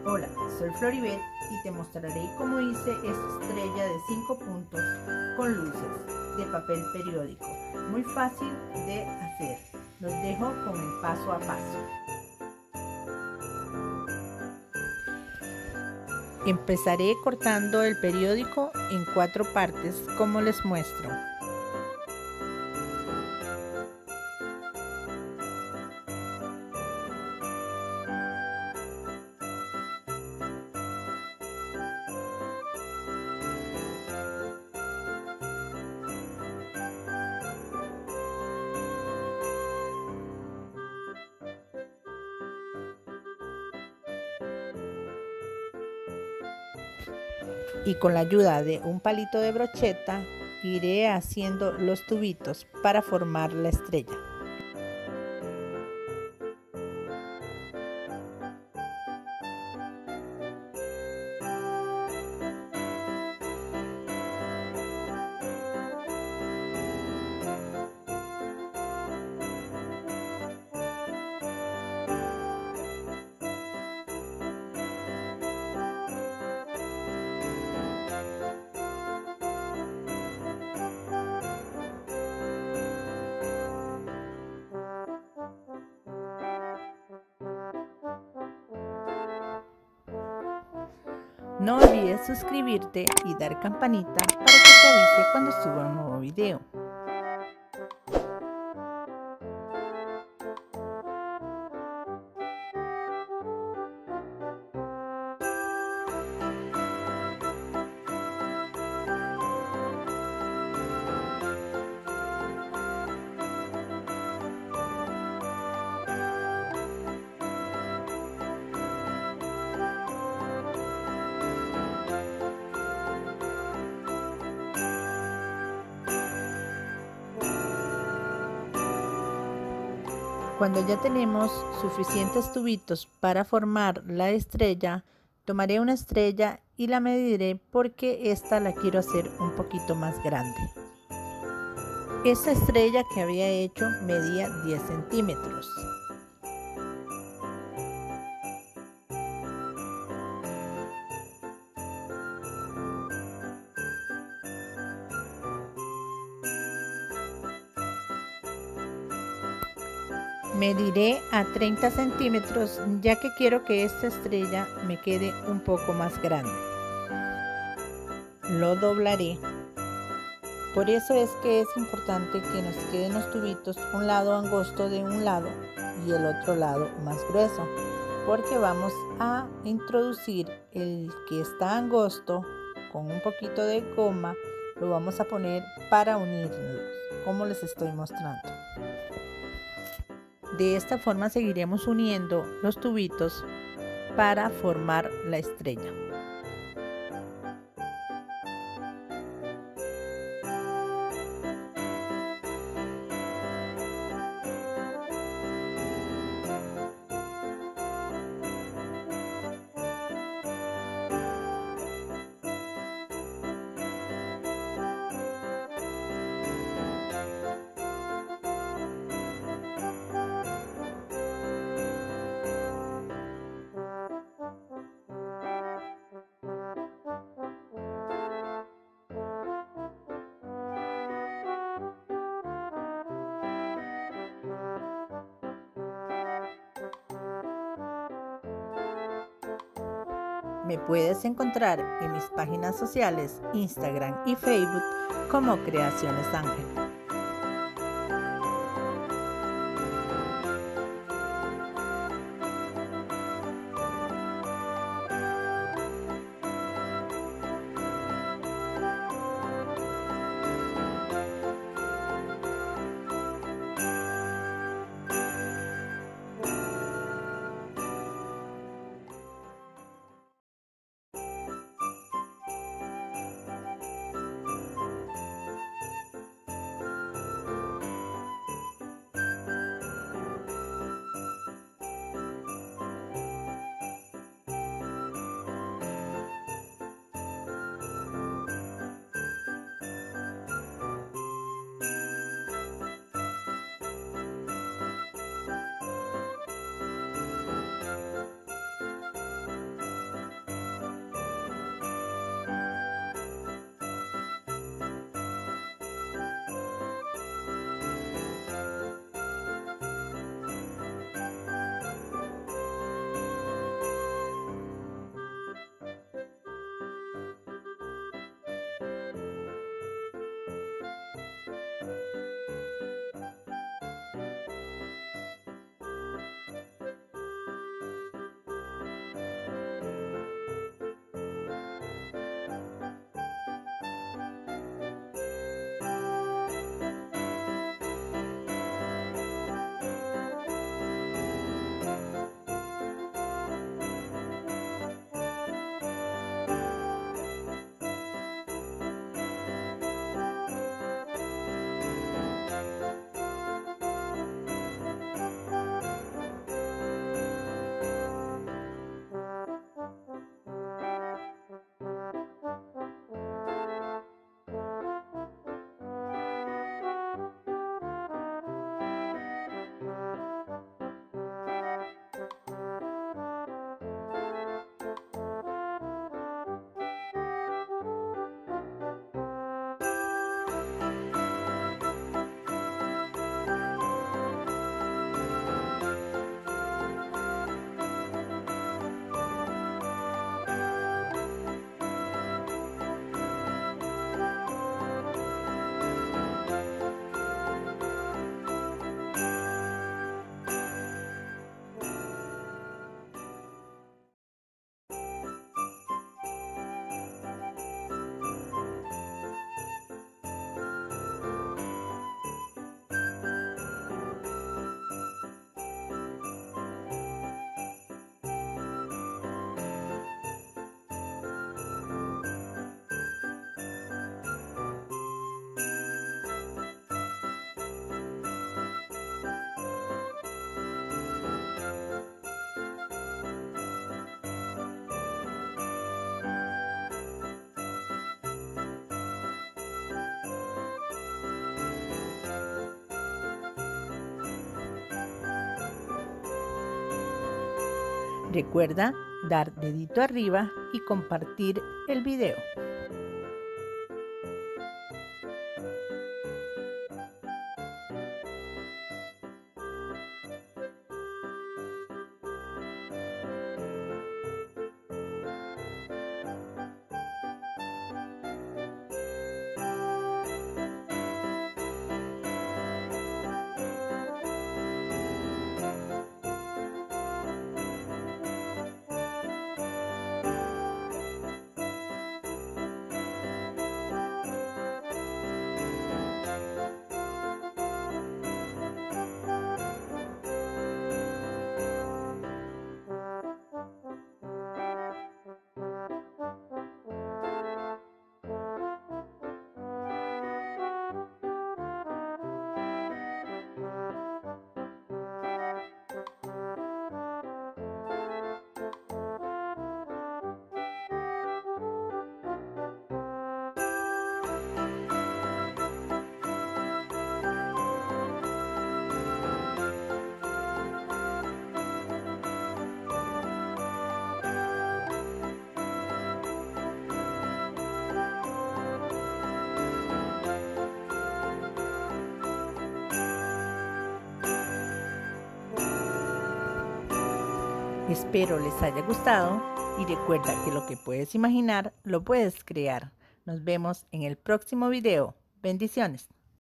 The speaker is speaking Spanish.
Hola, soy Floribet y te mostraré cómo hice esta estrella de 5 puntos con luces de papel periódico. Muy fácil de hacer. Los dejo con el paso a paso. Empezaré cortando el periódico en 4 partes como les muestro. Y con la ayuda de un palito de brocheta iré haciendo los tubitos para formar la estrella. No olvides suscribirte y dar campanita para que te avise cuando suba un nuevo video. Cuando ya tenemos suficientes tubitos para formar la estrella, tomaré una estrella y la mediré porque esta la quiero hacer un poquito más grande. Esta estrella que había hecho medía 10 centímetros. Mediré a 30 centímetros ya que quiero que esta estrella me quede un poco más grande. Lo doblaré. Por eso es que es importante que nos queden los tubitos un lado angosto de un lado y el otro lado más grueso, porque vamos a introducir el que está angosto con un poquito de goma, lo vamos a poner para unirlos, como les estoy mostrando. De esta forma seguiremos uniendo los tubitos para formar la estrella. Me puedes encontrar en mis páginas sociales, Instagram y Facebook como Creaciones Ángel. Recuerda dar dedito arriba y compartir el video. Espero les haya gustado y recuerda que lo que puedes imaginar lo puedes crear. Nos vemos en el próximo video. Bendiciones.